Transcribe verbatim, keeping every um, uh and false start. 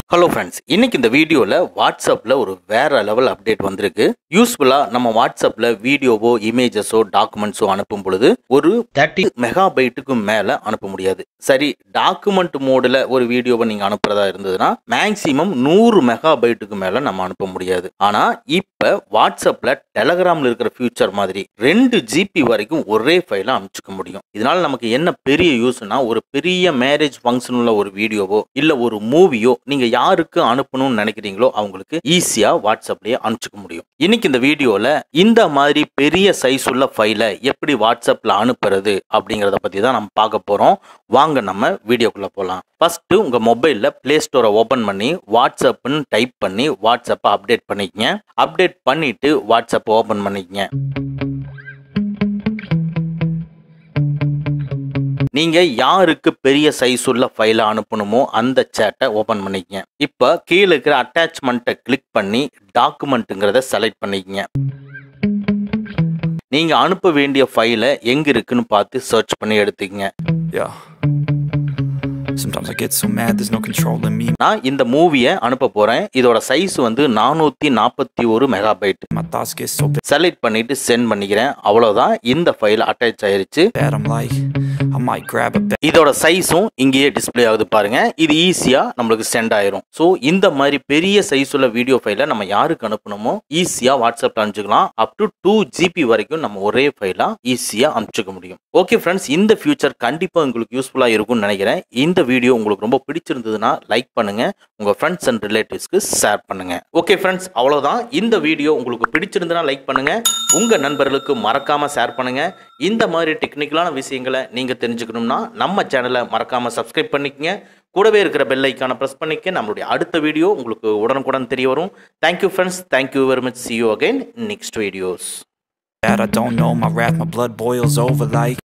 Hello friends, இன்னைக்கு இந்த வீடியோவில் வாட்ஸ்அப்பில் ஒரு வேற லெவல் அப்டேட் வந்திருக்கு. யூஸ்ஃபுல்லாக நம்ம வாட்ஸ்அப்பில் வீடியோவோ இமேஜஸோ டாக்குமெண்ட்ஸோ அனுப்பும் பொழுது ஒரு தேர்ட்டி மெகாபைட்டுக்கு மேலே அனுப்ப முடியாது. சரி, டாக்குமெண்ட் மோடில் ஒரு வீடியோவை நீங்கள் அனுப்புறதா இருந்ததுன்னா மேக்ஸிமம் நூறு மெகாபைட்டுக்கு மேலே நம்ம அனுப்ப முடியாது. ஆனால் இப்போ வாட்ஸ்அப்பில் டெலகிராமில் இருக்கிற ஃபியூச்சர் மாதிரி ரெண்டு ஜிபி வரைக்கும் ஒரே ஃபைலை அனுப்பிச்சிக்க முடியும். இதனால நமக்கு என்ன பெரிய யூஸ்னா, ஒரு பெரிய மேரேஜ் ஃபங்க்ஷன் உள்ள ஒரு வீடியோவோ இல்லை ஒரு மூவியோ நீங்கள் யாருக்கு அனுப்பணும்னு நினைக்கிறீங்களோ அவங்களுக்கு ஈஸியா வாட்ஸ்அப்லயே அனுப்பிச்சுக்க முடியும். இன்னைக்கு இந்த வீடியோல இந்த மாதிரி பெரிய சைஸ் உள்ள ஃபைலை எப்படி வாட்ஸ்அப்ல அனுப்புறது அப்படிங்கறத பத்தி தான் நம்ம பார்க்க போறோம். வாங்க நம்ம வீடியோக்குள்ள போலாம். ஃபர்ஸ்ட் உங்க மொபைல்ல பிளே ஸ்டோரை ஓபன் பண்ணி வாட்ஸ்அப்னு டைப் பண்ணி வாட்ஸ்அப்பை அப்டேட் பண்ணிக்கங்க. அப்டேட் பண்ணிட்டு வாட்ஸ்அப் ஓபன் பண்ணிக்கங்க. நீங்க யாருக்கு பெரிய சைஸ் உள்ள ஃபைலை அனுப்பணுமோ அந்த சேட்டை ஓபன் பண்ணிக்கங்க. இப்ப கீழே இருக்கிற அட்டாச்மெண்ட்டை கிளிக் பண்ணி டாக்குமெண்ட்டுங்கிறத செலக்ட் பண்ணிக்கங்க. நீங்க அனுப்ப வேண்டிய ஃபைலை எங்க இருக்குன்னு பார்த்து சர்ச் பண்ணி எடுத்துக்கங்க. Sometimes I get so mad there's no control in me. நான் இந்த மூவியை அனுப்ப போறேன். இதோட சைஸ் வந்து நானூத்தி நாற்பத்தி ஒரு megabyte. My thoughts get so select பண்ணிட்டு சென்ட் பண்ணிக்கிறேன். அவ்வளவுதான், இந்த ஃபைல் அட்டாச் ஆயிருச்சு. bad I'm like I might grab a bag. இதோட சைஸும் இங்கேயே டிஸ்ப்ளே ஆகுது பாருங்க. இது ஈஸியா நம்மளுக்கு சென்ட் ஆயிரும். ஸோ இந்த மாதிரி பெரிய சைஸ் உள்ள வீடியோ ஃபைலை நம்ம யாருக்கு அனுப்பணுமோ ஈஸியா வாட்ஸ்அப்ல அனுப்பிச்சுக்கலாம். அப் டு டூ ஜிபி வரைக்கும் நம்ம ஒரே ஃபைலா ஈஸியா அனுப்பிச்சுக்க முடியும். ஓகே ஃப்ரெண்ட்ஸ், இந்த ஃபியூச்சர் கண்டிப்பா உங்களுக்கு யூஸ்ஃபுல்லா இருக்கும்னு நினைக்கிறேன். இந்த வீடியோ உங்களுக்கு ரொம்ப பிடிச்சிருந்ததுன்னா லைக் பண்ணுங்க, உங்க ஃப்ரெண்ட்ஸ் அண்ட் ரிலேட்டிவ்ஸ்க்கு ஷேர் பண்ணுங்க. ஓகே ஃப்ரெண்ட்ஸ், அவ்வளவுதான். இந்த வீடியோ உங்களுக்கு பிடிச்சிருந்ததுன்னா லைக் பண்ணுங்க, உங்க நண்பர்களுக்கு மறக்காம ஷேர் பண்ணுங்க. இந்த மாதிரி டெக்னிக்கலான விஷயங்களை நீங்க தெரிஞ்சுக்கணும்னா நம்ம சேனலை மறக்காம சப்ஸ்கிரைப் பண்ணிக்கங்க. கூடவே இருக்கிற பெல் ஐக்கானை பிரஸ் பண்ணிக்க. நம்மளுடைய அடுத்த வீடியோ உங்களுக்கு உடனுக்குடன் தெரிய வரும். Thank you friends, thank you very much. See you again in next videos. I don't know my wrath, my blood boils over like